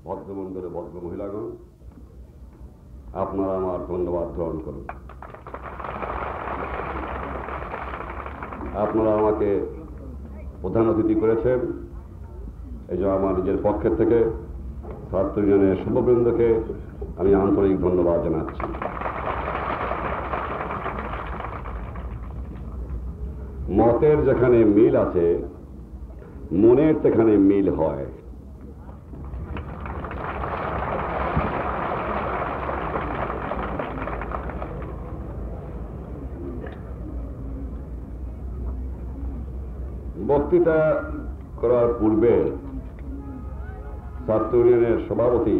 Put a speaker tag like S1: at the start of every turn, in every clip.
S1: ভদ্রমণ্ডলে ভদ্র মহিলাগণ, আপনারা আমার ধন্যবাদ গ্রহণ করুন। আপনারা আমাকে প্রধান অতিথি করেছেন, এই জন্য আমার নিজের পক্ষের থেকে ছাত্র ইউনিয়নের শুভবৃন্দকে আমি আন্তরিক ধন্যবাদ জানাচ্ছি। মতের যেখানে মিল আছে, মনের সেখানে মিল হয়। বক্তৃতা করার পূর্বে ছাত্র ইউনিয়নের সভাপতি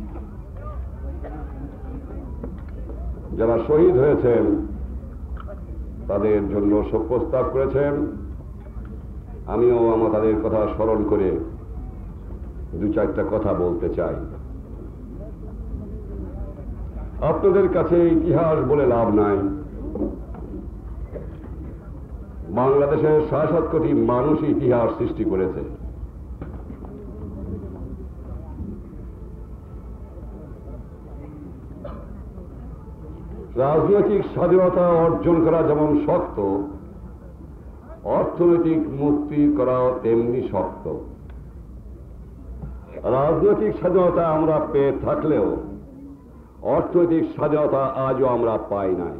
S1: যারা শহীদ হয়েছেন তাদের জন্য শোক প্রস্তাব করেছেন। আমিও আমার তাদের কথা স্মরণ করে দু চারটা কথা বলতে চাই। আপনাদের কাছে ইতিহাস বলে লাভ নাই। বাংলাদেশের ৬৭ কোটি মানুষ ইতিহাস সৃষ্টি করেছে। রাজনৈতিক স্বাধীনতা অর্জন করা যেমন শক্ত, অর্থনৈতিক মুক্তি করাও তেমনি শক্ত। রাজনৈতিক স্বাধীনতা আমরা পেয়ে থাকলেও অর্থনৈতিক স্বাধীনতা আজও আমরা পাই নাই।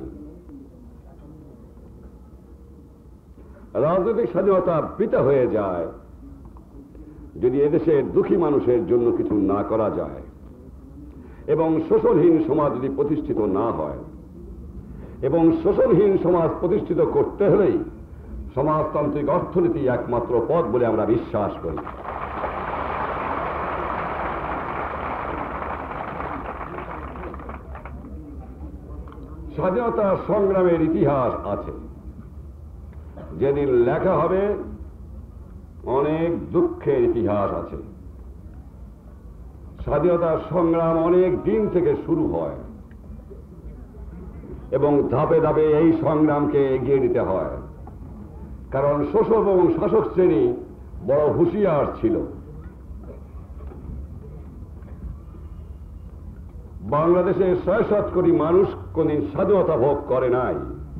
S1: রাজনৈতিক স্বাধীনতা বৃথা হয়ে যায় যদি এদেশের দুঃখী মানুষের জন্য কিছু না করা যায় এবং শোষণহীন সমাজ যদি প্রতিষ্ঠিত না হয়। এবং শোষণহীন সমাজ প্রতিষ্ঠিত করতে হলেই সমাজতান্ত্রিক অর্থনীতি একমাত্র পথ বলে আমরা বিশ্বাস করি। স্বাধীনতা সংগ্রামের ইতিহাস আছে, যেদিন লেখা হবে অনেক দুঃখের ইতিহাস আছে। স্বাধীনতার সংগ্রাম অনেক দিন থেকে শুরু হয় এবং ধাপে ধাপে এই সংগ্রামকে এগিয়ে নিতে হয়, কারণ শোষক এবং শাসক শ্রেণী বড় হুঁশিয়ার ছিল। বাংলাদেশের ৬৭ কোটি মানুষ কোনদিন স্বাধীনতা ভোগ করে নাই।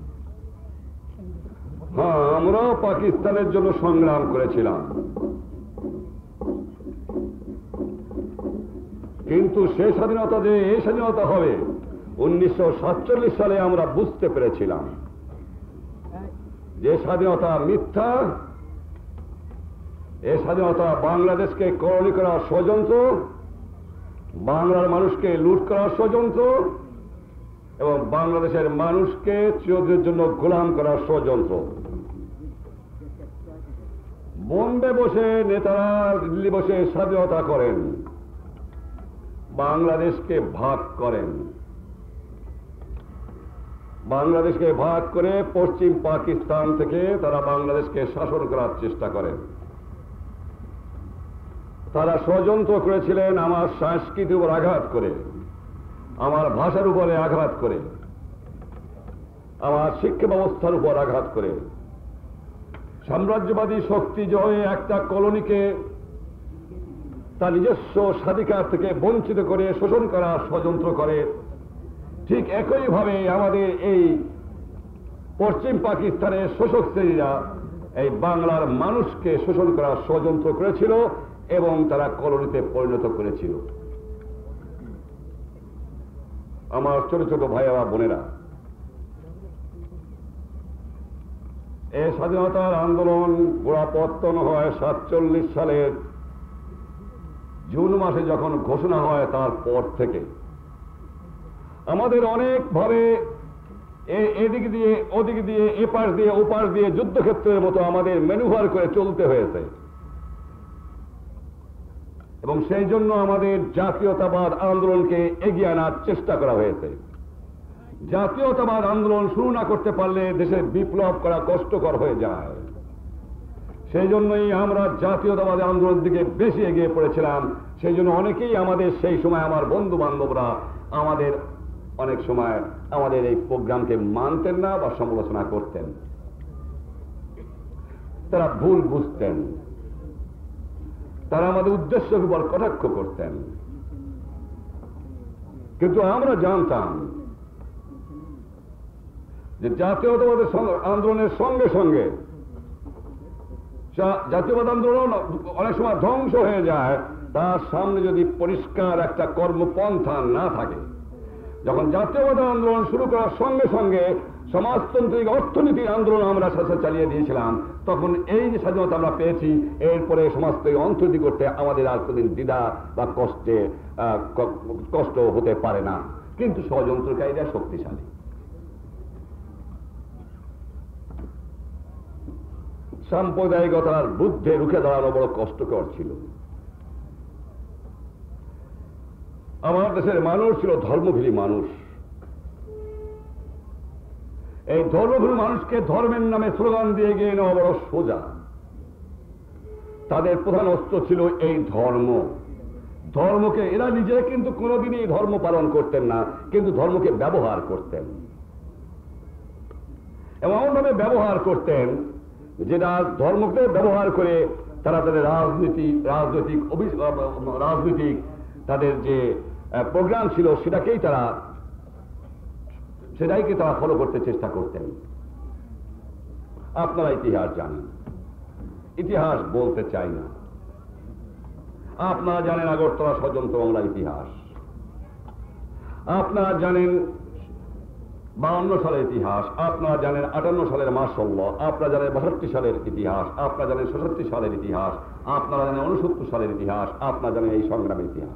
S1: হ্যাঁ, আমরাও পাকিস্তানের জন্য সংগ্রাম করেছিলাম, কিন্তু সে স্বাধীনতা যে এই স্বাধীনতা হবে 1947 সালে আমরা বুঝতে পেরেছিলাম যে স্বাধীনতা মিথ্যা। এই স্বাধীনতা বাংলাদেশকে করণী করার ষড়যন্ত্র, বাংলার মানুষকে লুট করার ষড়যন্ত্র এবং বাংলাদেশের মানুষকে চিরদিনের জন্য গোলাম করার ষড়যন্ত্র। বোম্বে বসে নেতারা দিল্লি বসে স্বাধীনতা করেন, বাংলাদেশকে ভাগ করেন। বাংলাদেশকে ভাগ করে পশ্চিম পাকিস্তান থেকে তারা বাংলাদেশকে শাসন করার চেষ্টা করেন। তারা ষড়যন্ত্র করেছিলেন আমার সংস্কৃতির উপর আঘাত করে, আমার ভাষার উপরে আঘাত করে, আমার শিক্ষা ব্যবস্থার উপর আঘাত করে। সাম্রাজ্যবাদী শক্তি জয়ে একটা কলোনিকে তার নিজস্ব স্বাধিকার থেকে বঞ্চিত করে শোষণ করার ষড়যন্ত্র করে। ঠিক একইভাবে আমাদের এই পশ্চিম পাকিস্তানের শোষক শ্রেণীরা এই বাংলার মানুষকে শোষণ করার ষড়যন্ত্র করেছিল এবং তারা কলোনিতে পরিণত করেছিল। আমার ছোট ছোট ভাইয়েরা বোনেরা, এই স্বাধীনতার আন্দোলন গোড়াপত্তন হয় 47 সালের জুন মাসে যখন ঘোষণা হয়। তারপর থেকে আমাদের অনেকভাবে এদিক দিয়ে ওদিক দিয়ে এপাশ দিয়ে ওপাশ দিয়ে যুদ্ধক্ষেত্রের মতো আমাদের ম্যানুভার করে চলতে হয়েছে এবং সেই জন্য আমাদের জাতীয়তাবাদ আন্দোলনকে এগিয়ে আনার চেষ্টা করা হয়েছে। জাতীয়তাবাদ আন্দোলন শুরু না করতে পারলে দেশের বিপ্লব করা কষ্টকর হয়ে যায়। সেই জন্যই আমরা জাতীয়তাবাদ আন্দোলনের দিকে বেশি এগিয়ে পড়েছিলাম। সেই জন্য অনেকেই আমাদের সেই সময় আমার বন্ধু বান্ধবরা আমাদের অনেক সময় আমাদের এই প্রোগ্রামকে মানতেন না বা সমালোচনা করতেন। তারা ভুল বুঝতেন, তারা আমাদের উদ্দেশ্যের উপর কটাক্ষ করতেন। কিন্তু আমরা জানতাম যে জাতীয়তাবাদের আন্দোলনের সঙ্গে সঙ্গে জাতীয়বাদ আন্দোলন অনেক সময় ধ্বংস হয়ে যায় তার সামনে যদি পরিষ্কার একটা কর্মপন্থা না থাকে। যখন জাতীয়বাদ আন্দোলন শুরু করার সঙ্গে সঙ্গে সমাজতান্ত্রিক অর্থনীতির আন্দোলন আমরা সাথে চালিয়ে দিয়েছিলাম, তখন এই যে স্বাধীনতা আমরা পেয়েছি, এরপরে সমাজতান্ত্রিক অর্থনীতি করতে আমাদের আর কোনদিন দ্বিধা বা কষ্ট হতে পারে না। কিন্তু ষড়যন্ত্রকারীরা শক্তিশালী। সাম্প্রদায়িকতার বুদ্ধে রুখে দাঁড়ানো বড় কষ্টকর ছিল। আমার দেশের মানুষ ছিল ধর্মভীরী মানুষ। এই ধর্মভীরী মানুষকে ধর্মের নামে স্লোগান দিয়ে গিয়ে নেওয়া বড় সোজা। তাদের প্রধান অস্ত্র ছিল এই ধর্মকে এরা নিজে কিন্তু কোনোদিনই ধর্ম পালন করতেন না, কিন্তু ধর্মকে ব্যবহার করতেন। এমনভাবে ব্যবহার করতেন যেটা ধর্মকে ব্যবহার করে তারা তাদের রাজনৈতিক তাদের যে প্রোগ্রাম ছিল সেটাকে তারা ফলো করতে চেষ্টা করতেন। আপনারা ইতিহাস জানেন, ইতিহাস বলতে চাই না। আপনারা জানেন আগরতলা ষড়যন্ত্র মামলার ইতিহাস, আপনারা জানেন 52 সালের ইতিহাস, আপনারা জানেন 58 সালের মার্শাল্লাহ, আপনারা জানেন 62 সালের ইতিহাস, আপনারা জানেন 66 সালের ইতিহাস, আপনারা জানেন 69 সালের ইতিহাস, আপনারা জানেন এই সংগ্রামের ইতিহাস।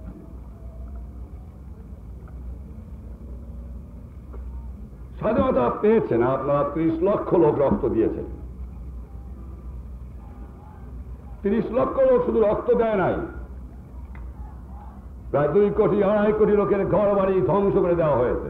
S1: স্বাধীনতা পেয়েছেন আপনারা, 30 লক্ষ লোক রক্ত দিয়েছেন। 30 লক্ষ লোক শুধু রক্ত দেয় নাই, প্রায় 2 কোটি 2.5 কোটি লোকের ঘর বাড়ি ধ্বংস করে দেওয়া হয়েছে।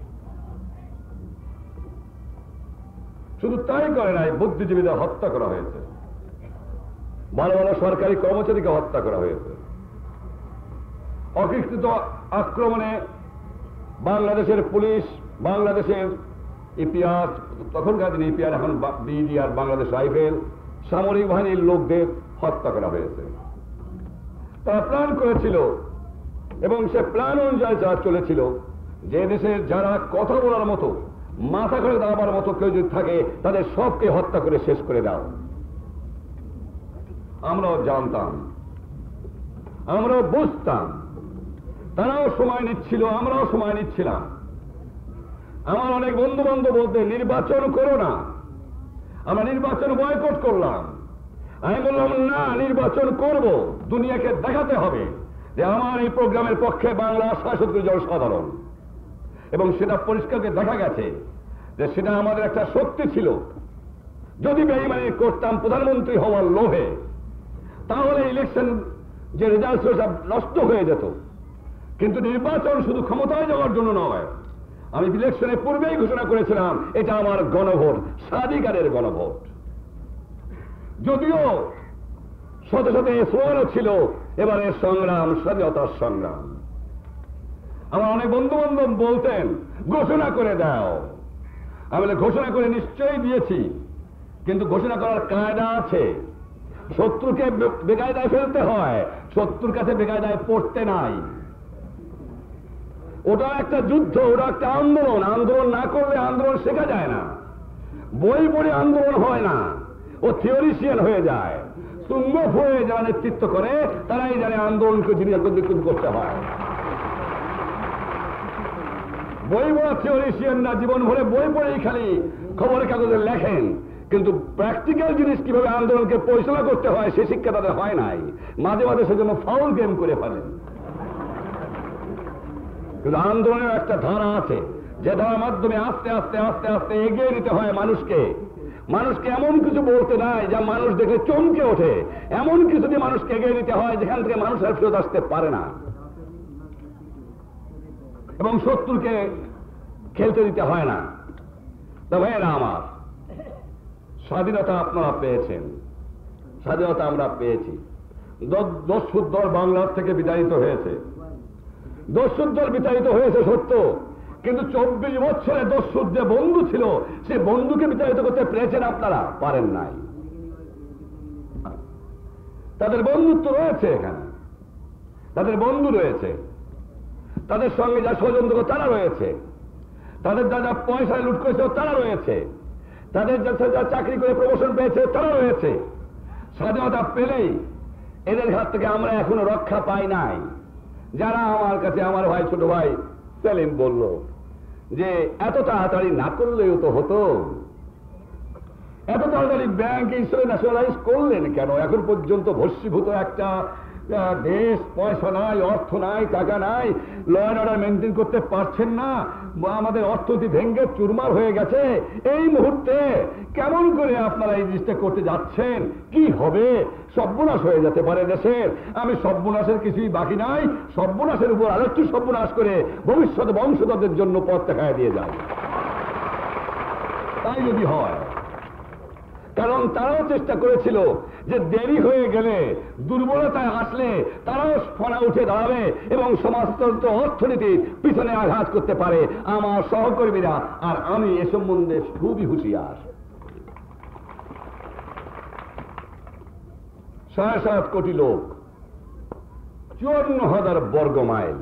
S1: শুধু তাই করে নাই, বুদ্ধিজীবীদের হত্যা করা হয়েছে, ভালো ভালো সরকারি কর্মচারীকে হত্যা করা হয়েছে। অকৃত্রিত আক্রমণে বাংলাদেশের পুলিশ, বাংলাদেশের ইপিআর, তখনকার দিনে ইপিআর এখন বিডিআর, বাংলাদেশ রাইফেল, সামরিক বাহিনীর লোকদের হত্যা করা হয়েছে। তারা প্ল্যান করেছিল এবং সে প্ল্যান অনুযায়ী যা চলেছিল যে দেশের যারা কথা বলার মতো, মাথা করে দাঁড়াবার মতো কেউ যদি থাকে তাদের সবকে হত্যা করে শেষ করে দাও। আমরাও জানতাম, আমরাও বুঝতাম, তারাও সময় নিচ্ছিল, আমরাও সময় নিচ্ছিলাম। আমার অনেক বন্ধু বান্ধব বলতে নির্বাচন করো না, আমরা নির্বাচন বয়কট করলাম। আমি বললাম না, নির্বাচন করব, দুনিয়াকে দেখাতে হবে যে আমার এই প্রোগ্রামের পক্ষে বাংলা ৬৭ জন সাধারণ, এবং সেটা পরিষ্কারকে দেখা গেছে যে সেটা আমাদের একটা শক্তি ছিল। যদি বেঈমানি করতাম প্রধানমন্ত্রী হওয়ার লোভে, তাহলে ইলেকশন যে রেজাল্ট সব নষ্ট হয়ে যেত। কিন্তু নির্বাচন শুধু ক্ষমতায় যাওয়ার জন্য নয়, আমি ইলেকশনের পূর্বেই ঘোষণা করেছিলাম এটা আমার গণভোট, স্বাধিকারের গণভোট। যদিও শত শত স্লোগানও ছিল এবারের সংগ্রাম স্বাধীনতার সংগ্রাম। আমার অনেক বন্ধু বান্ধব বলতেন ঘোষণা করে দাও। আমি ঘোষণা করে নিশ্চয়ই দিয়েছি, কিন্তু ঘোষণা করার কায়দা আছে। শত্রুকে বেকায়দায় ফেলতে হয়, শত্রুর কাছে বেকায়দায় পড়তে নাই। ওটা একটা যুদ্ধ, ওটা একটা আন্দোলন। আন্দোলন না করলে আন্দোলন শেখা যায় না। বই পড়ে আন্দোলন হয় না, ও থিওরিশিয়ান হয়ে যায়। সুঙ্গফ হয়ে যারা নেতৃত্ব করে তারাই জানে আন্দোলনকে যিনি করতে হয়। বই পড়া থিওরিশিয়ান না, জীবন ভরে বই পড়েই খালি খবরের কাগজে লেখেন, কিন্তু প্র্যাকটিক্যাল জিনিস কিভাবে আন্দোলনকে পরিচালনা করতে হয় সে শিক্ষা তাদের হয় নাই। মাঝে মাঝে সেজন্য ফাউল গেম করে ফেলেন। কিন্তু আন্দোলনের একটা ধারা আছে, যে ধারার মাধ্যমে আস্তে আস্তে আস্তে আস্তে এগিয়ে নিতে হয় মানুষকে। মানুষকে এমন কিছু বলতে নাই যা মানুষ দেখে চমকে ওঠে, এমন কিছু দিয়ে মানুষকে এগিয়ে নিতে হয় যেখান থেকে মানুষ আর ফেরত আসতে পারে না, এবং শত্রুকে খেলতে দিতে হয় না। তা ভাইয়েরা আমার, স্বাধীনতা আপনারা পেয়েছেন, স্বাধীনতা আমরা পেয়েছি। দস্যুর দল বাংলার থেকে বিতাড়িত হয়েছে, দস্যুর দল বিতাড়িত হয়েছে সত্য, কিন্তু 24 বছরে দস্যুর যে বন্ধু ছিল সে বন্ধুকে বিতাড়িত করতে পেরেছেন আপনারা? পারেন নাই। তাদের বন্ধুত্ব রয়েছে, এখানে তাদের বন্ধু রয়েছে। তাদের সঙ্গে যা ষড়যন্ত্র তারা রয়েছে, তাদের যা পয়সা লুট করেছে তারা রয়েছে, তাদের যা চাকরি করে প্রমোশন পেয়েছে তারা রয়েছে। স্বাধীনতা পেলেই এদের হাত থেকে আমরা এখনো রক্ষা পাই নাই। যারা আমার কাছে, আমার ভাই, ছোট ভাই সেলিম বলল যে এত তাড়াতাড়ি না করলেও তো হতো, এত তাড়াতাড়ি ব্যাংক হিসেবে ন্যাশনালাইজ করলেন কেন? এখন পর্যন্ত ভস্মীভূত একটা দেশ, পয়সা নাই, অর্থ নাই, টাকা নাই, ল অ্যান্ড অর্ডার মেনটেন করতে পারছেন না, আমাদের অর্থনীতি ভেঙ্গে চুরমার হয়ে গেছে। এই মুহূর্তে কেমন করে আপনারা এই জিনিসটা করতে যাচ্ছেন? কি হবে? সর্বনাশ হয়ে যেতে পারে দেশের। আমি সর্বনাশের কিছুই বাকি নাই, সর্বনাশের উপর আরেকটু সর্বনাশ করে ভবিষ্যৎ বংশধরদের জন্য পথ দেখায় দিয়ে যায়। তাই যদি হয়, কারণ তারাও চেষ্টা করেছিল যে দেরি হয়ে গেলে, দুর্বলতায় আসলে তারাও ফনা উঠে দাঁড়াবে এবং সমাজতন্ত্র অর্থনীতির পিছনে আঘাত করতে পারে। আমার সহকর্মীরা আর আমি এ সম্বন্ধে খুবই হুঁশিয়ার। 7.5 কোটি লোক, 54,000 বর্গ মাইল,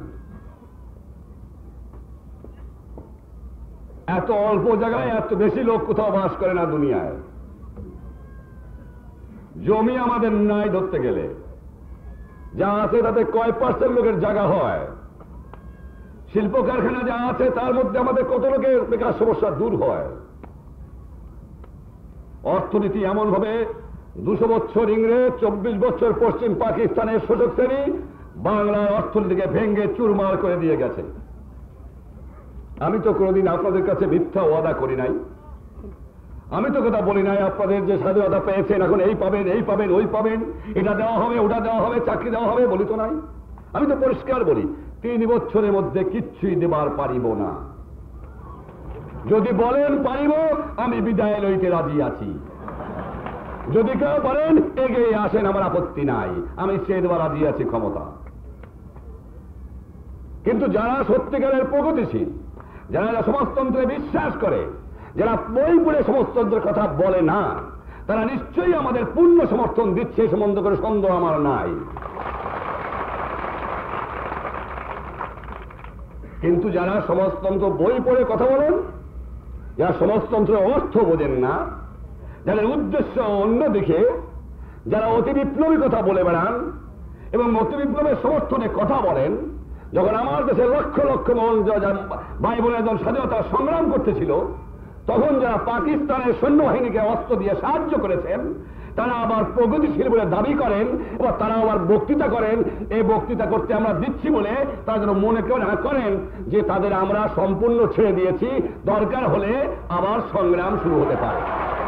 S1: এত অল্প জায়গায় এত বেশি লোক কোথাও বাস করে না দুনিয়ায়। জমি আমাদের নাই ধরতে গেলে, যা আছে তাতে কয় % লোকের জায়গা হয়। শিল্প কারখানা যা আছে তার মধ্যে আমাদের কত লোকের বেকার সমস্যা দূর হয়। অর্থনীতি এমন ভাবে 200 বছর ইংরেজ, 24 বছর পশ্চিম পাকিস্তানের শোষক শ্রেণী বাংলার অর্থনীতিকে ভেঙ্গে চুরমার করে দিয়ে গেছে। আমি তো কোনোদিন আপনাদের কাছে মিথ্যা ওয়াদা করি নাই, আমি তো কথা বলি নাই আপনাদের যে স্বাধীনতা পেয়েছেন এখন এই পাবেন, এই পাবেন, ওই পাবেন, এটা দেওয়া হবে, ওটা দেওয়া হবে, চাকরি দেওয়া হবে, বলি তো নাই। আমি তো পরিষ্কার বলি 3 বছরের মধ্যে কিচ্ছুই দেবার পারিব না। যদি বলেন পারিব, আমি বিদায় লইতে রাজি আছি। যদি কেউ বলেন এগিয়ে আসেন, আমার আপত্তি নাই, আমি সে দেবার রাজি আছি ক্ষমতা। কিন্তু যারা সত্যিকারের প্রগতিশীল, যারা সমাজতন্ত্রে বিশ্বাস করে, যারা বই পড়ে সমাজতন্ত্রের কথা বলে না, তারা নিশ্চয়ই আমাদের পূর্ণ সমর্থন দিচ্ছে, সম্বন্ধ করে সন্দেহ আমার নাই। কিন্তু যারা সমাজতন্ত্র বই পড়ে কথা বলেন, যারা সমাজতন্ত্রের অর্থ বোঝেন না, যাদের উদ্দেশ্য অন্যদিকে, যারা অতি বিপ্লবী কথা বলে বেড়ান এবং অতি বিপ্লবের সমর্থনে কথা বলেন, যখন আমার দেশে লক্ষ লক্ষ ভাই বোনেরা স্বাধীনতা সংগ্রাম করতেছিল, তখন যারা পাকিস্তানের সৈন্যবাহিনীকে অস্ত্র দিয়ে সাহায্য করেছেন, তারা আবার প্রগতিশীল বলে দাবি করেন এবং তারা আবার বক্তৃতা করেন। এই বক্তৃতা করতে আমরা দিচ্ছি বলে তারা যেন মনে করেন যে তাদের আমরা সম্পূর্ণ ছেড়ে দিয়েছি, দরকার হলে আবার সংগ্রাম শুরু হতে পারে।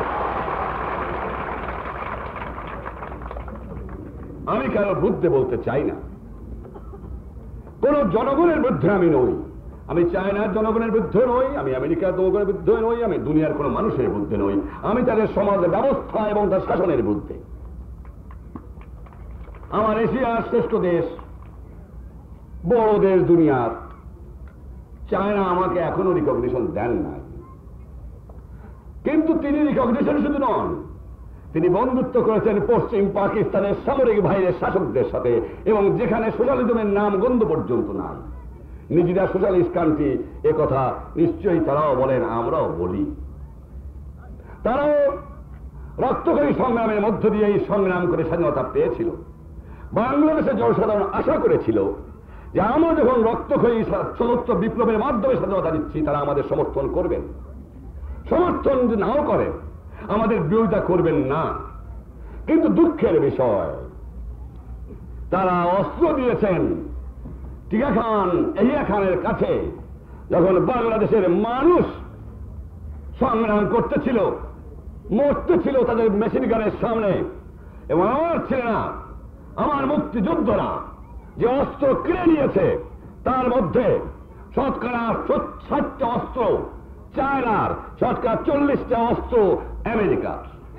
S1: আমি কারো বুদ্ধে বলতে চাই না, কোন জনগণের বিরুদ্ধে আমি নই, আমি চায়নার জনগণের বিরুদ্ধে নই, আমি আমেরিকার জনগণের বিরুদ্ধে নই, আমি দুনিয়ার কোন মানুষের বিরুদ্ধে নই, আমি তাদের সমাজ ব্যবস্থা এবং তার শাসনের বিরুদ্ধে। আমার এশিয়ার শ্রেষ্ঠ দেশ, বড় দেশ দুনিয়ার, চায়না আমাকে এখনো রিকগনিশন দেন নাই। কিন্তু তিনি রিকগনিশন শুধু নন, তিনি বন্ধুত্ব করেছেন পশ্চিম পাকিস্তানের সামরিক বাহিনীর শাসকদের সাথে, এবং যেখানে সোশ্যালিজমের নাম গন্ধ পর্যন্ত নাই। নিজেরা সোশ্যালিস্ট কান্ট্রি, এ কথা নিশ্চয়ই তারাও বলেন, আমরাও বলি। তারাও রক্তক্ষয়ী সংগ্রামের মধ্য দিয়ে এই সংগ্রাম করে স্বাধীনতা পেয়েছিল। বাংলাদেশের জনসাধারণ আশা করেছিল যে আমরা যখন রক্তক্ষয়ী সশস্ত্র বিপ্লবের মাধ্যমে স্বাধীনতা দিচ্ছি, তারা আমাদের সমর্থন করবেন। সমর্থন যদি নাও করেন, আমাদের বিরোধিতা করবেন না। কিন্তু দুঃখের বিষয়, তারা অস্ত্র দিয়েছেন টিকা খান, এহিয়া খানের কাছে, যখন বাংলাদেশের মানুষ সংগ্রাম করতেছিল, মরতেছিল তাদের মেশিন গানের সামনে, এবং আমার ছেলেরা, আমার মুক্তিযোদ্ধারা যে অস্ত্র কিনে নিয়েছে, তার মধ্যে শতকরা 60টা অস্ত্র চায়নার, শতকরা 40টা অস্ত্র আমেরিকার।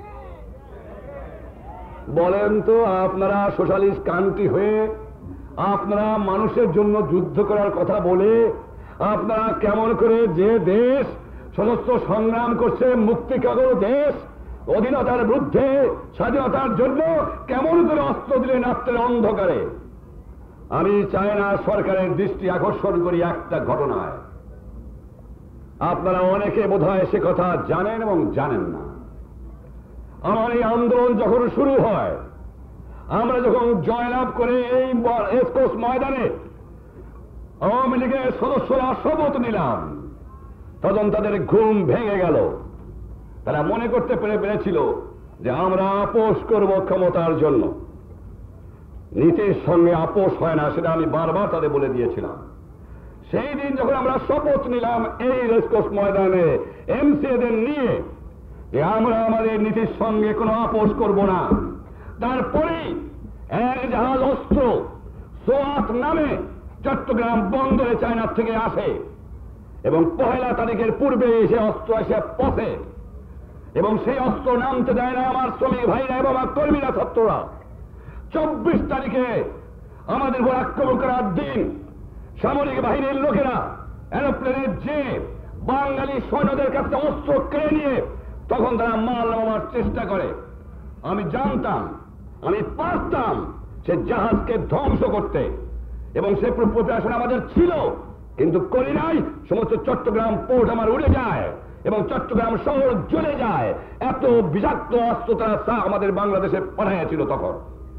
S1: বলেন তো, আপনারা সোশ্যালিস্ট কান্ট্রি হয়ে, আপনারা মানুষের জন্য যুদ্ধ করার কথা বলে, আপনারা কেমন করে যে দেশ সশস্ত্র সংগ্রাম করছে, মুক্তিকাগজ দেশ, অধীনতার বিরুদ্ধে, স্বাধীনতার জন্য, কেমন করে অস্ত্র দিলেন রাত্রের অন্ধকারে? আমি চায়না সরকারের দৃষ্টি আকর্ষণ করি একটা ঘটনায়। আপনারা অনেকে বোধহয় সে কথা জানেন এবং জানেন না। আমার এই আন্দোলন যখন শুরু হয়, আমরা যখন জয়লাভ করে এই রেসকোর্স ময়দানে আওয়ামী লীগের সদস্যরা শপথ নিলাম, তখন তাদের ঘুম ভেঙে গেল। তারা মনে করতে পেরেছিল যে আমরা আপোষ করব ক্ষমতার জন্য। নীতির সঙ্গে আপোষ হয় না, সেটা আমি বারবার তাদের বলে দিয়েছিলাম। সেই দিন যখন আমরা শপথ নিলাম এই রেসকোর্স ময়দানে এমসিএদের নিয়ে যে আমরা আমাদের নীতির সঙ্গে কোনো আপোষ করব না, তারপরেই এক জাহাজ অস্ত্র সোয়াত নামে চট্টগ্রাম বন্দরে চায়না থেকে আসে এবং 1 তারিখের পূর্বে সে অস্ত্র এসে পথে, এবং সেই অস্ত্র নামতে দেয় না আমার শ্রমিক ভাইরা এবং আমার কর্মীরা, ছাত্ররা। 24 তারিখে আমাদের উপর আক্রমণ করার দিন সামরিক বাহিনীর লোকেরা এরোপ্লেনের যে বাঙালি সৈন্যদের কাছে অস্ত্র কেড়ে নিয়ে তখন তারা মাল নামাবার চেষ্টা করে। আমি জানতাম, আমি পারতাম সে জাহাজকে ধ্বংস করতে, এবং সে প্রিপারেশন আমাদের ছিল, কিন্তু করি নাই। সমস্ত চট্টগ্রাম পোর্ট আমার উড়ে যায় এবং চট্টগ্রাম শহর জ্বলে যায়। এত বিষাক্ত অস্ত্র তারা আমাদের বাংলাদেশে পাঠাইয়াছিল। তখন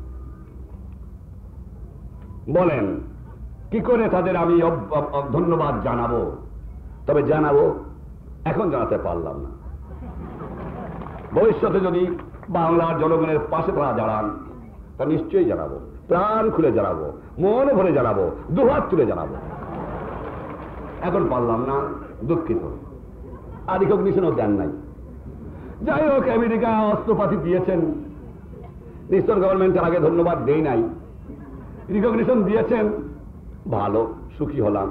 S1: বলেন কি করে তাদের আমি ধন্যবাদ জানাবো? তবে জানাবো, এখন জানাতে পারলাম না। ভবিষ্যতে যদি বাংলার জনগণের পাশে তারা দাঁড়ান, তা নিশ্চয়ই জানাবো, প্রাণ খুলে জানাবো, মন ভরে জানাবো, দুহাত তুলে জানাবো। এখন পারলাম না, দুঃখিত। আর রিকগনিশনও দেন নাই। যাই হোক, আমেরিকা অস্ত্রপাতি দিয়েছেন, নিশ্চয় গভর্নমেন্টের আগে ধন্যবাদ দেই নাই, রিকগনিশন দিয়েছেন, ভালো, সুখী হলাম।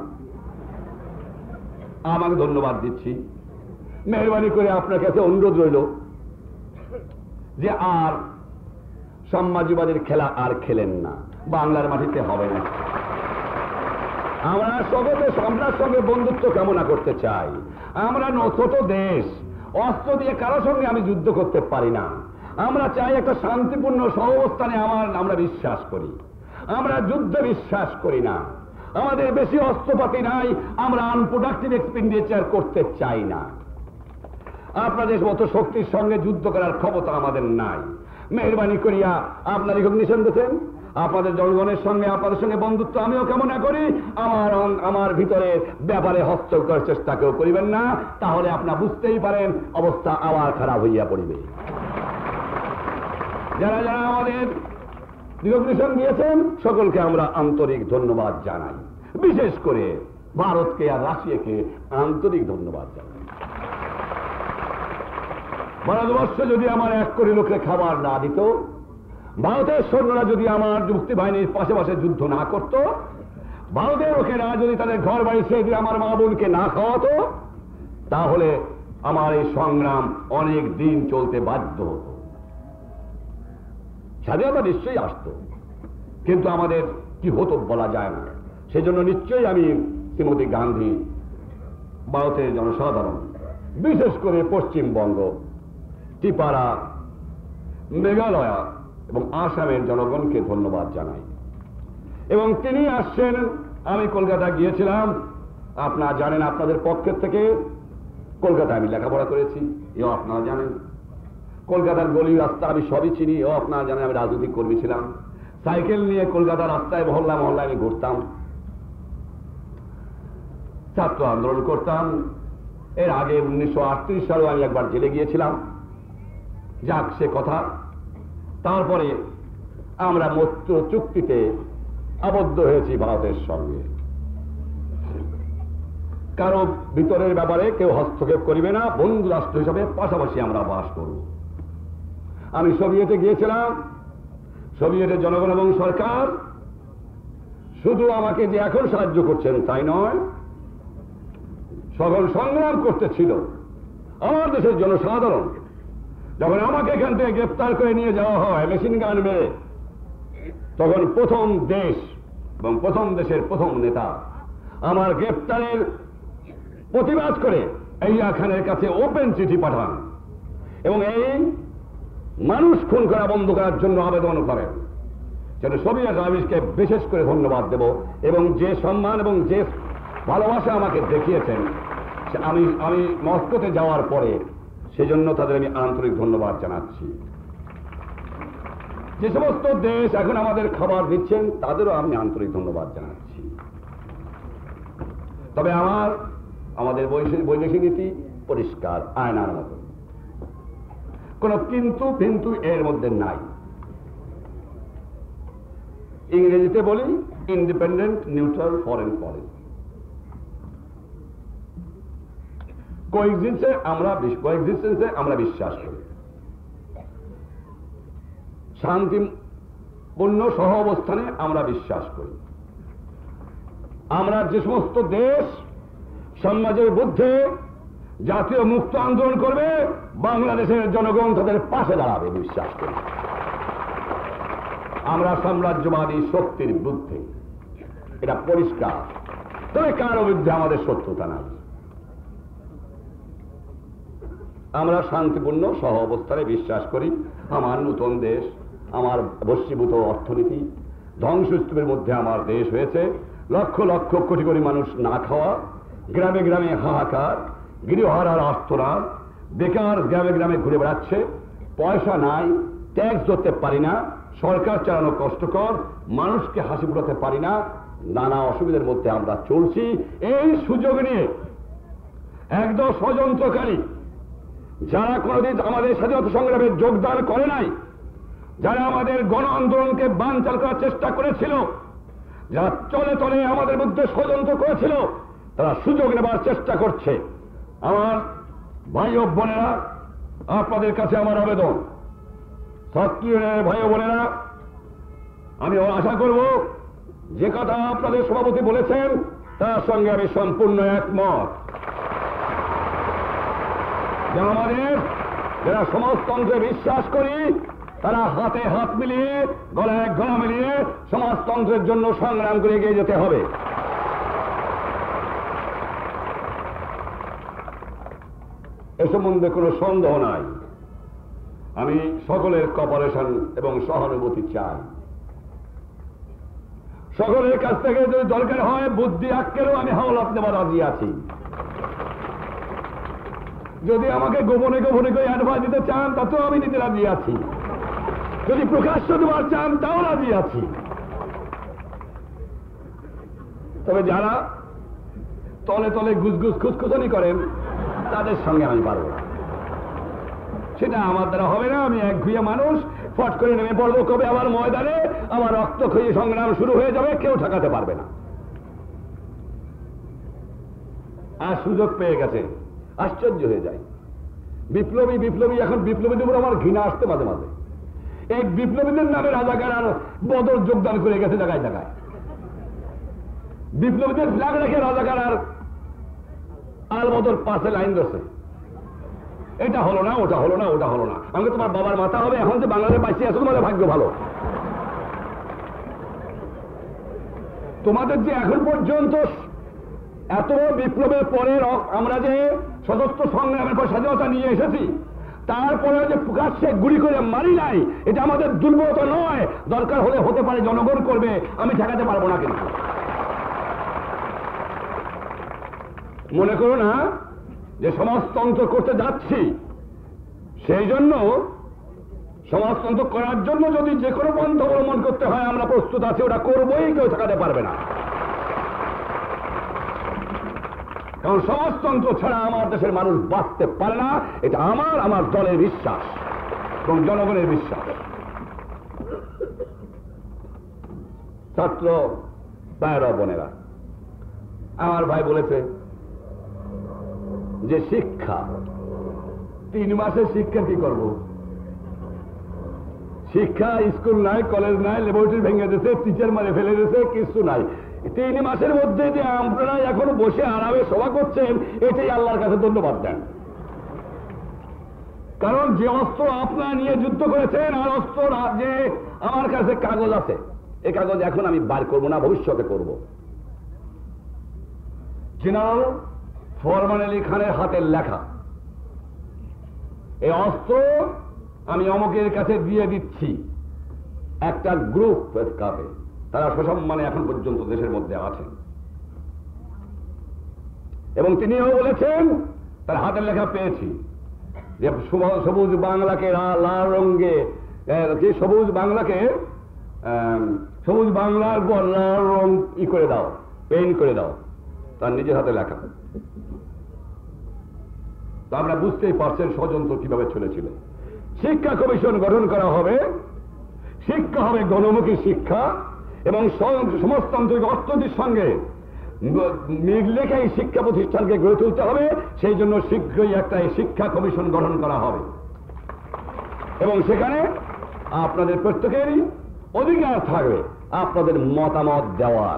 S1: আমাকে ধন্যবাদ দিচ্ছি। মেহরবানি করে আপনার কাছে অনুরোধ রইল যে আর সাম্রাজ্যবাদের খেলা আর খেলেন না, বাংলার মাটিতে হবে না। আমরা আপনার সঙ্গে বন্ধুত্ব কামনা করতে চাই। আমরা ছোট দেশ, অস্ত্র দিয়ে কারোর সঙ্গে আমি যুদ্ধ করতে পারি না। আমরা চাই একটা শান্তিপূর্ণ সহাবস্থানে আমরা বিশ্বাস করি। আমরা যুদ্ধে বিশ্বাস করি না। আমাদের বেশি অস্ত্রপাতি নাই, আমরা আনপ্রোডাক্টিভ এক্সপেন্ডিচার করতে চাই না। আপনাদের মতো শক্তির সঙ্গে যুদ্ধ করার ক্ষমতা আমাদের নাই। মেহরবানি করিয়া আপনার রিকগনিশন দিতেন। আপনাদের জনগণের সঙ্গে, আপনাদের সঙ্গে বন্ধুত্ব আমিও কামনা করি। আমার ভিতরে ব্যাপারে হস্তক্ষেপ করার চেষ্টা কেউ করিবেন না, তাহলে আপনারা বুঝতেই পারেন অবস্থা আবার খারাপ হইয়া পড়িবে। যারা যারা আমাদের রিকগনিশন দিয়েছেন সকলকে আমরা আন্তরিক ধন্যবাদ জানাই। বিশেষ করে ভারতকে আর রাশিয়াকে আন্তরিক ধন্যবাদ জানাই। ভারতবর্ষ যদি আমার 1 কোটি লোকের খাবার না দিত, ভারতের সৈন্যরা যদি আমার মুক্তি বাহিনীর পাশে পাশে যুদ্ধ না করত, ভারতের লোকেরা যদি তাদের ঘর বাড়ি ছেড়ে আমার মা বোনকে না খাওয়াতো, তাহলে আমার এই সংগ্রাম অনেক দিন চলতে বাধ্য হতো। স্বাধীনতা নিশ্চয়ই আসতো, কিন্তু আমাদের কি হতো বলা যায় না। সেজন্য নিশ্চয়ই আমি শ্রীমতী গান্ধী, ভারতের জনসাধারণ, বিশেষ করে পশ্চিমবঙ্গ, ত্রিপুরা, মেঘালয় এবং আসামের জনগণকে ধন্যবাদ জানাই। এবং তিনি আসছেন, আমি কলকাতা গিয়েছিলাম, আপনারা জানেন, আপনাদের পক্ষের থেকে কলকাতায় আমি লেখাপড়া করেছি, এও আপনারা জানেন। কলকাতার গলি রাস্তা আমি সবই চিনি, এও আপনারা জানেন। আমি রাজনৈতিক কর্মী ছিলাম, সাইকেল নিয়ে কলকাতার রাস্তায় মহল্লা মহল্লায় আমি ঘুরতাম, ছাত্র আন্দোলন করতাম। এর আগে 1938 সালেও আমি একবার জেলে গিয়েছিলাম। যাক, সে কথা। তারপরে আমরা মৈত্র চুক্তিতে আবদ্ধ হয়েছি ভারতের সঙ্গে। কারো ভিতরের ব্যাপারে কেউ হস্তক্ষেপ করিবে না, বন্ধু রাষ্ট্র হিসাবে পাশাপাশি আমরা বাস করব। আমি সোভিয়েতে গিয়েছিলাম। সোভিয়েতের জনগণ এবং সরকার শুধু আমাকে যে এখন সাহায্য করছেন তাই নয়, সকল সংগ্রাম করতেছিল আমার দেশের জনসাধারণ। যখন আমাকে এখান থেকে গ্রেপ্তার করে নিয়ে যাওয়া হয় মেশিন গান মেরে, তখন প্রথম দেশ এবং প্রথম দেশের প্রথম নেতা আমার গ্রেপ্তারের প্রতিবাদ করে ইয়াহিয়া খানের কাছে ওপেন চিঠি পাঠান এবং এই মানুষ খুন করা বন্ধ করার জন্য আবেদন করেন সেটা শফিউল আমিনকে বিশেষ করে ধন্যবাদ দেব, এবং যে সম্মান এবং যে ভালোবাসা আমাকে দেখিয়েছেন আমি মস্কোতে যাওয়ার পরে সেজন্য তাদের আমি আন্তরিক ধন্যবাদ জানাচ্ছি। যে সমস্ত দেশ এখন আমাদের খাবার দিচ্ছেন তাদেরও আমি আন্তরিক ধন্যবাদ জানাচ্ছি। তবে আমাদের বৈদেশিক নীতি পরিষ্কার, আয়নার মতো, কোনো কিন্তু এর মধ্যে নাই। ইংরেজিতে বলি ইন্ডিপেন্ডেন্ট নিউট্রাল ফরেন পলিসি। কোএক্সিস্টেন্সে আমরা বিশ্বাস করি, শান্তিপূর্ণ সহ অবস্থানে আমরা বিশ্বাস করি। আমরা যে সমস্ত দেশ সমাজের বিরুদ্ধে জাতীয় মুক্ত আন্দোলন করবে, বাংলাদেশের জনগণ তাদের পাশে দাঁড়াবে বিশ্বাস করি। আমরা সাম্রাজ্যবাদী শক্তির বিরুদ্ধে, এটা পরিষ্কার। তবে কারো বিরুদ্ধে আমাদের শত্রুতা নাই। আমরা শান্তিপূর্ণ সহ অবস্থানে বিশ্বাস করি। আমার নূতন দেশ, আমার বশীভূত অর্থনীতি, ধ্বংসস্তূপের মধ্যে আমার দেশ হয়েছে। লক্ষ লক্ষ কোটি কোটি মানুষ না খাওয়া, গ্রামে গ্রামে হাহাকার, গৃহহারার আস্তরণ, বেকার গ্রামে গ্রামে ঘুরে বেড়াচ্ছে, পয়সা নাই, ট্যাক্স ধরতে পারি না, সরকার চালানো কষ্টকর, মানুষকে হাসি ফোটাতে পারি না, নানা অসুবিধার মধ্যে আমরা চলছি। এই সুযোগ নিয়ে একদল ষড়যন্ত্রকারী, যারা কোনোদিন আমাদের স্বাধীনতা সংগ্রামে যোগদান করে নাই, যারা আমাদের গণ আন্দোলনকে বানচাল করার চেষ্টা করেছিল, যারা চলে চলে আমাদের মধ্যে ষড়যন্ত্র করেছিল, তারা সুযোগ নেবার চেষ্টা করছে। আমার ভাই ও বোনেরা, আপনাদের কাছে আমার আবেদন, ছাত্র ভাই ও বোনেরা, আমি আশা করব যে কথা আপনাদের সভাপতি বলেছেন তার সঙ্গে আমি সম্পূর্ণ একমত। যে আমাদের যারা সমাজতন্ত্রে বিশ্বাস করি, তারা হাতে হাত মিলিয়ে, গলায় গলা মিলিয়ে সমাজতন্ত্রের জন্য সংগ্রাম করে এগিয়ে যেতে হবে। এ সম্বন্ধে কোনো সন্দেহ নাই। আমি সকলের কপারেশন এবং সহানুভূতি চাই। সকলের কাছ থেকে যদি দরকার হয় বুদ্ধি আক্কেলও আমি হাওলাত নেবার রাজি আছি। যদি আমাকে গোপনে গোপনে করে অ্যাডভাইস দিতে চান তাতেও আমি নিতে রাজি আছি। যদি প্রকাশ্য দেওয়ার চান তাও রাজি আছি। তবে যারা তলে তলে গুজগুজ খুঁতখুঁতানি করেন তাদের সঙ্গে আমি পারব না, সেটা আমার দ্বারা হবে না। আমি একঘুয়ে মানুষ, ফট করে নেমে পড়বো কবে আবার ময়দানে, আমার রক্তক্ষয়ী সংগ্রাম শুরু হয়ে যাবে, কেউ ঠেকাতে পারবে না। আর সুযোগ পেয়ে গেছে, আশ্চর্য হয়ে যায়। বিপ্লবী বিপ্লবী, এখন বিপ্লবীদের উপর আমার ঘৃণা আসতে মাঝে মাঝে। এই বিপ্লবীদের নামে রাজাকার আর বদর যোগদান করে গেছে জায়গায় জায়গায়। বিপ্লবীদের ফ্ল্যাগ রেখে রাজাকার আর আল বদর পাশে লাইন ধরছে। এটা হলো না, ওটা হলো না, ওটা হলো না। আমাকে তোমার বাবার মাথা হবে, এখন যে বাংলাদেশে বাঁচিয়ে আছো তোমাদের ভাগ্য ভালো। তোমাদের যে এখন পর্যন্ত এত বিপ্লবের পরে আমরা যে সশস্ত্র সংগ্রামের পর স্বাধীনতা নিয়ে এসেছি, তারপরে যে প্রকাশ্যে গুলি করে মারি নাই, এটা আমাদের দুর্বলতা নয়। দরকার হলে হতে পারে জনগণ করবে, আমি ঠেকাতে পারবো না। কিন্তু মনে করো না যে সমাজতন্ত্র করতে যাচ্ছি, সেই জন্য সমাজতন্ত্র করার জন্য যদি যে কোনো পন্থা অবলম্বন করতে হয় আমরা প্রস্তুত আছি, ওটা করবোই, কেউ ঠেকাতে পারবে না। কারণ সমাজতন্ত্র ছাড়া আমার দেশের মানুষ বাঁচতে পারে না, এটা আমার দলের বিশ্বাস এবং জনগণের বিশ্বাস। ছাত্র ভাইয়েরা বোনেরা, আমার ভাই বলেছে যে শিক্ষা 3 মাসের শিক্ষা কি করব? শিক্ষা স্কুল নাই, কলেজ নাই, ল্যাবরেটরি ভেঙে দিয়েছে, টিচার মারে ফেলে দিয়েছে, কিছু নাই। 3 মাসের মধ্যে যে আপনারা এখন বসে আরামে সভা করছেন, এটাই আল্লাহর কাছে ধন্যবাদ দেন। কারণ যে অস্ত্র আপনারা নিয়ে যুদ্ধ করেছেন আর অস্ত্র যে আমার কাছে কাগজ আছে, এই কাগজ এখন আমি বার করবো না, ভবিষ্যতে করব। জেনারেল ফরমান আলী খানের হাতের লেখা এই অস্ত্র আমি অমুকের কাছে দিয়ে দিচ্ছি, একটা গ্রুপ কাপে তারা সসম্মানে এখন পর্যন্ত দেশের মধ্যে আছেন। এবং তিনিও বলেছেন, তার হাতের লেখা পেয়েছি, যে সবুজ বাংলাকে লাল রঙে, সবুজ বাংলাকে সবুজ বাংলার পর লাল রং করে দাও, পেইন্ট করে দাও, তার নিজের হাতে লেখা। তো আমরা বুঝতেই পারছেন ষড়যন্ত্র কিভাবে চলেছিল। শিক্ষা কমিশন গঠন করা হবে, শিক্ষা হবে গণমুখী শিক্ষা, এবং সমাজতান্ত্রিক অর্থনীতির সঙ্গে মিল রেখে এই শিক্ষা প্রতিষ্ঠানকে গড়ে তুলতে হবে। সেই জন্য শীঘ্রই একটা শিক্ষা কমিশন গঠন করা হবে, এবং সেখানে আপনাদের প্রত্যেকেরই অধিকার থাকবে আপনাদের মতামত দেওয়ার।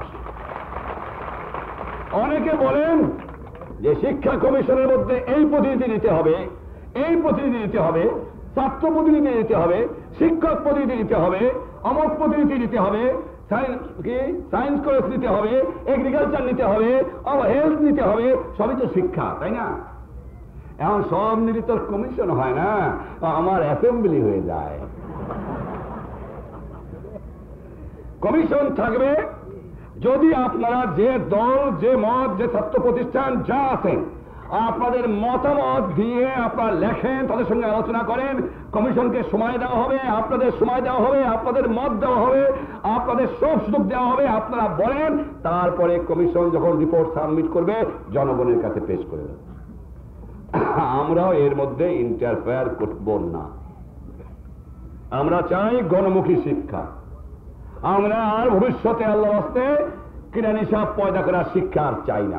S1: অনেকে বলেন যে শিক্ষা কমিশনের মধ্যে এই প্রতিনিধি নিতে হবে, এই প্রতিনিধি নিতে হবে, ছাত্র প্রতিনিধি নিতে হবে, শিক্ষক প্রতিনিধি নিতে হবে, অমক প্রতিনিধি নিতে হবে, সায়েন্স কলেজ নিতে হবে, এগ্রিকালচার নিতে হবে, হেলথ নিতে হবে। সবই তো শিক্ষা, তাই না? এখন সব নিলে তো কমিশন হয় না, আমার অ্যাসেম্বলি হয়ে যায়। কমিশন থাকবে যদি আপনারা যে দল, যে মত, যে ছাত্র প্রতিষ্ঠান যা আছেন, আপনাদের মতামত দিয়ে আপনারা লেখেন, তাদের সঙ্গে আলোচনা করেন। কমিশনকে সময় দেওয়া হবে, আপনাদের সময় দেওয়া হবে, আপনাদের মত দেওয়া হবে, আপনাদের সব সুযোগ দেওয়া হবে। আপনারা বলেন, তারপরে কমিশন যখন রিপোর্ট সাবমিট করবে জনগণের কাছে পেশ করে দেবে। আমরাও এর মধ্যে ইন্টারফেয়ার করব না। আমরা চাই গণমুখী শিক্ষা। আমরা আর ভবিষ্যতে আল্লাহ রাস্তে কিনা নিশাব পয়দা করার শিক্ষা আর চাই না।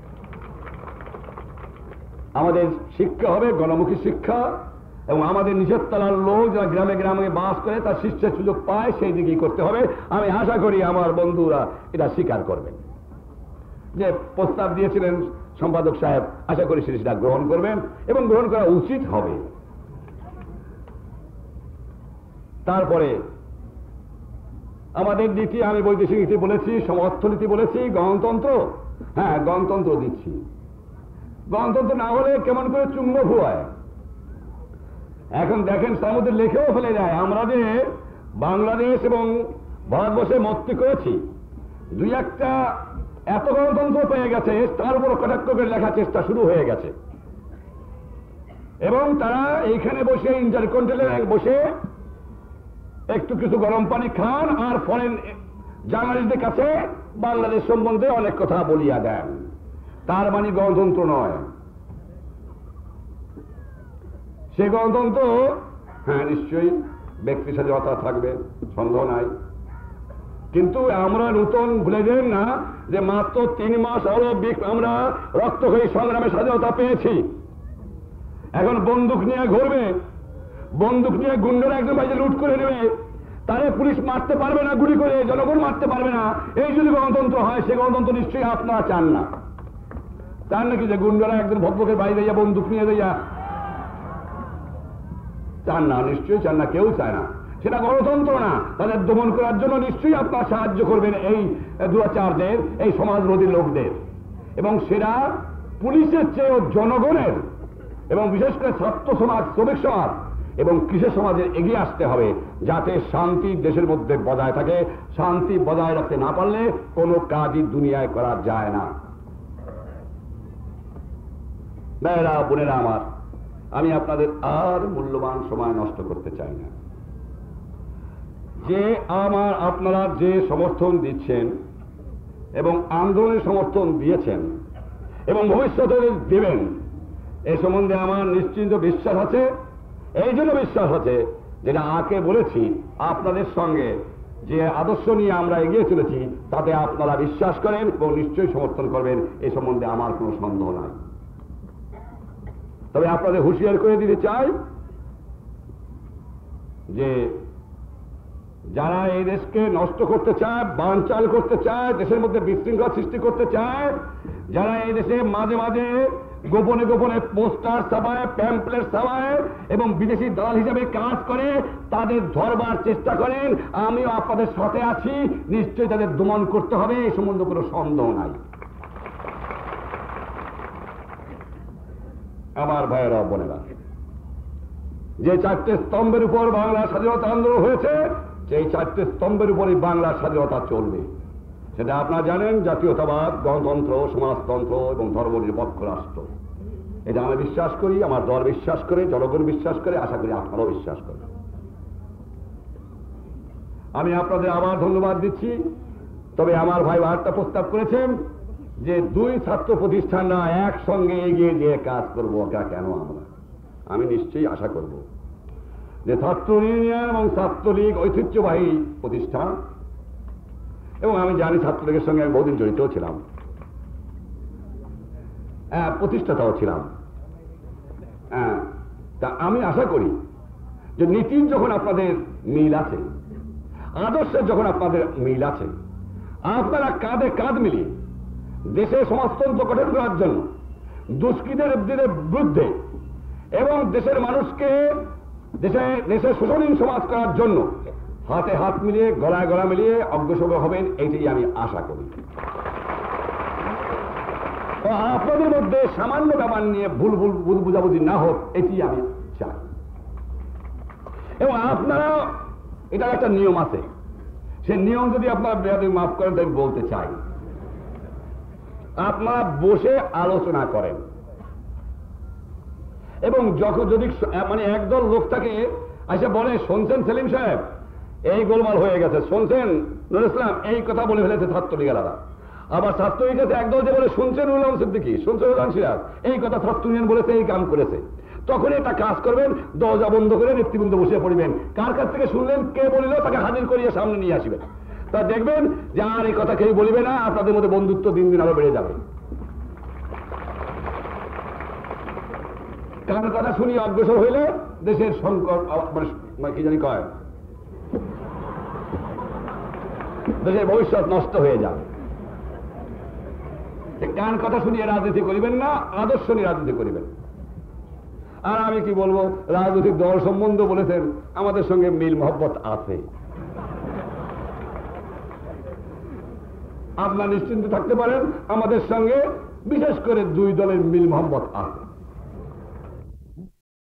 S1: আমাদের শিক্ষা হবে গণমুখী শিক্ষা, এবং আমাদের নিচের তলার লোক যারা গ্রামে গ্রামে বাস করে তার শিষ্যের সুযোগ পায়, সেই দিকেই করতে হবে। আমি আশা করি আমার বন্ধুরা এটা স্বীকার করবেন। যে প্রস্তাব দিয়েছিলেন সম্পাদক সাহেব, আশা করি সেটা গ্রহণ করবেন, এবং গ্রহণ করা উচিত হবে। তারপরে আমাদের নীতি, আমি বৈদেশিক নীতি বলেছি, অর্থনীতি বলেছি, গণতন্ত্র। হ্যাঁ, গণতন্ত্র দিচ্ছি। গণতন্ত্র না হলে কেমন করে চুম্ব ভুয়ায়। এখন দেখেন তার মধ্যে লেখেও ফেলে যায়, আমরা যে বাংলাদেশ এবং ভারতবর্ষে মস্তি করেছি, দুই একটা এত গণতন্ত্র পেয়ে গেছে, তার উপর কটাক্ষ করে লেখার চেষ্টা শুরু হয়ে গেছে। এবং তারা এইখানে বসে ইন্টারকন্টিনেন্টাল বসে একটু কিছু গরম পানি খান, আর ফরেন জার্নালিস্টদের কাছে বাংলাদেশ সম্বন্ধে অনেক কথা বলিয়া দেন। তার মানে গণতন্ত্র নয়। সে গণতন্ত্র, হ্যাঁ নিশ্চয়ই ব্যক্তি স্বাধীনতা থাকবে, সন্দেহ নাই। কিন্তু আমরা নতুন ভুলে যাই না যে মাত্র 3 মাস আরো আমরা রক্তক্ষয়ী সংগ্রামে স্বাধীনতা পেয়েছি। এখন বন্দুক নিয়ে ঘুরবে, বন্দুক নিয়ে গুন্ডারা একদম বাইরে লুট করে নেবে, তারে পুলিশ মারতে পারবে না, গুলি করে জনগণ মারতে পারবে না। এই যদি গণতন্ত্র হয়, সে গণতন্ত্র নিশ্চয়ই আপনারা চান না। চান নাকি যে গুন্ডারা একজন ভদ্রকের বাইরে যা বন্দুক নিয়ে দেয়া? চান না, নিশ্চয়ই চান না, কেউ চায় না। সেটা গণতন্ত্র না। তাদের দমন করার জন্য নিশ্চয়ই আপনারা সাহায্য করবেন এই দুরাচারদের, এই সমাজবিরোধী লোকদের। এবং সেটা পুলিশের চেয়েও জনগণের, এবং বিশেষ করে ছাত্র সমাজ, শ্রমিক সমাজ এবং কৃষি সমাজের এগিয়ে আসতে হবে, যাতে শান্তি দেশের মধ্যে বজায় থাকে। শান্তি বজায় রাখতে না পারলে কোনো কাজই দুনিয়ায় করা যায় না। ভাইয়েরা, বোনেরা আমার, আমি আপনাদের আর মূল্যবান সময় নষ্ট করতে চাই না। যে আপনারা যে সমর্থন দিচ্ছেন এবং আন্দোলনের সমর্থন দিয়েছেন এবং ভবিষ্যতে দেবেন, এ সম্বন্ধে আমার নিশ্চিন্ত বিশ্বাস আছে। এই জন্য বিশ্বাস আছে যেটা আগে বলেছি, আপনাদের সঙ্গে যে আদর্শ নিয়ে আমরা এগিয়ে চলেছি তাতে আপনারা বিশ্বাস করেন এবং নিশ্চয়ই সমর্থন করবেন, এ সম্বন্ধে আমার কোনো সন্দেহ নাই। তবে আপনাদের হুঁশিয়ার করে দিতে চাই যে যারা এই দেশকে নষ্ট করতে চায়, বানচাল করতে চায়, দেশের মধ্যে বিশৃঙ্খলা সৃষ্টি করতে চায়, যারা এই দেশে মাঝে মাঝে গোপনে গোপনে পোস্টার ছাপায়, প্যাম্পলেট ছাপায় এবং বিদেশি দল হিসাবে কাজ করে, তাদের ধরবার চেষ্টা করেন, আমিও আপনাদের সাথে আছি। নিশ্চয়ই তাদের দমন করতে হবে, এই সম্বন্ধে কোনো সন্দেহ নাই। আমার ভাইয়েরা, বোনেরা, যে 4টে স্তম্ভের উপর বাংলা স্বাধীনতা আন্দোলন হয়েছে, যে এই চারটে স্তম্ভের উপরই বাংলার স্বাধীনতা চলবে। সেটা আপনারা জানেন, জাতীয়তাবাদ, গণতন্ত্র, সমাজতন্ত্র এবং ধর্মনিরপেক্ষ রাষ্ট্র। এটা আমি বিশ্বাস করি, আমার দল বিশ্বাস করে, জনগণ বিশ্বাস করে, আশা করি আপনারাও বিশ্বাস করেন। আমি আপনাদের আবার ধন্যবাদ দিচ্ছি। তবে আমার ভাই আরেকটা প্রস্তাব করেছেন যে দুই ছাত্র প্রতিষ্ঠানরা একসঙ্গে এগিয়ে দিয়ে কাজ করবো। ওটা কেন আমরা? আমি নিশ্চয়ই আশা করব যে ছাত্র ইউনিয়ন এবং ছাত্রলীগ ঐতিহ্যবাহী প্রতিষ্ঠান, এবং আমি জানি ছাত্রলীগের সঙ্গে আমি বহুদিন জড়িতও ছিলাম, প্রতিষ্ঠাতাও ছিলাম। তা আমি আশা করি যে নীতির যখন আপনাদের মিল আছে, আদর্শের যখন আপনাদের মিল আছে, আপনারা কাঁধে কাঁধ মিলিয়ে দেশের সমাজতন্ত্র গঠন করার জন্য, দুষ্কৃতের বিরুদ্ধে এবং দেশের মানুষকে দেশের শোষণহীন সমাজ করার জন্য হাতে হাত মিলিয়ে, গলায় গলা মিলিয়ে অগ্রসর হবেন, এইটাই আমি আশা করি। আপনাদের মধ্যে সামান্য ব্যাপার নিয়ে ভুল বুঝাবুঝি না হোক, এটি আমি চাই। এবং আপনারা, এটার একটা নিয়ম আছে, সেই নিয়ম যদি আপনারা মাফ করেন তাই বলতে চাই, আপনারা বসে আলোচনা করেন এবং যখন যদি মানে একদল লোক থাকে এসে বলে, শুনছেন সেলিম সাহেব এই গোলমাল হয়ে গেছে, শুনছেন নুরুল ইসলাম এই কথা বলে ফেলেছে ছাত্রলীগেরা। আবার ছাত্রলীগ আছে একদল যে বলে, শুনছেন নুরুল ইসলাম সিদ্দিকী, শুনছেন উজান সিরাজ এই কথা ছাত্র ইউনিয়ন বলেছে, এই কাম করেছে। তখন এটা কাজ করবেন, দরজা বন্ধ করে নেতৃবৃন্দ বসে পড়বেন, কার কাছ থেকে শুনলেন, কে বলিল, তাকে হাজির করিয়ে সামনে নিয়ে আসবেন। তা দেখবেন যে আর এই কথা কেউ বলিবে না, আপনাদের মধ্যে বন্ধুত্ব দিন দিন আরো বেড়ে যাবে। কার কথা শুনি অগ্রসর হইলে দেশের সংকট, মানে কি জানি কয়, দেশের ভবিষ্যৎ নষ্ট হয়ে যাবে। কান কথা শুনিয়ে রাজনীতি করিবেন না, আদর্শ নিয়ে রাজনীতি করিবেন। আর আমি কি বলবো, রাজনৈতিক দল সম্বন্ধে বলেছেন, আমাদের সঙ্গে মিল মহব্বত আছে। আপনারা নিশ্চিন্ত থাকতে পারেন, আমাদের সঙ্গে বিশেষ করে দুই দলের মিল মহব্বত আছে।